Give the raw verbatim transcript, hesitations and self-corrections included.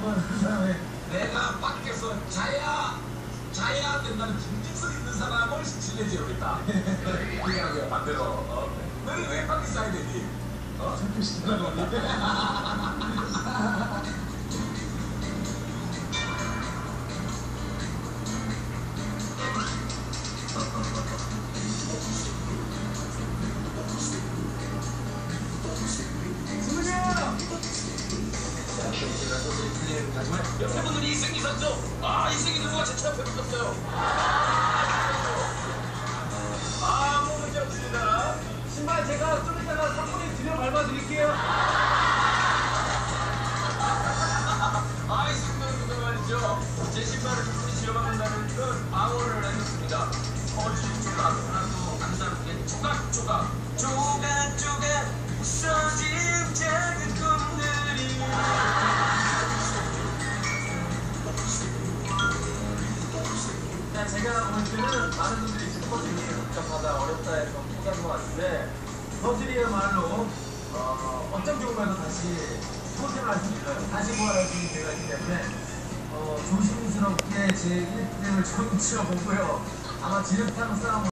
좋아하는 사람의 내가 밖에서 자야 자야 된다는 징징소리 있는 사람을 실례지어겠다. 그냥 반대로 어? 너는 왜 밖에 자야 되니? 어? 창피시더라고. 여러분들이 이승기 선수, 아 이승기 선수가 제 앞에 붙었어요. 아무 문제 없습니다. 신발 제가 좀 이따가 상품에 들여 밟아드릴게요. 아 이승기 선수가 말이죠. 제 신발을 충분히 지려받는다는 건 방어를 해줬습니다. 거짓 조각 하나도 안 다르게 조각조각 조각조각 부서진 작은 꿈들이. 제가 볼 때는 많은 분들이 지금 퍼즐이 복잡하다, 어렵다 해서 포기한 것 같은데 퍼즐이야말로 어, 어떤 경우에도 다시 소생을 할 수 있어요. 다시 부활할 수 있는 데가 있기 때문에 어, 조심스럽게 제 일 등을 좀 치러보고요. 아마 지름탕 싸움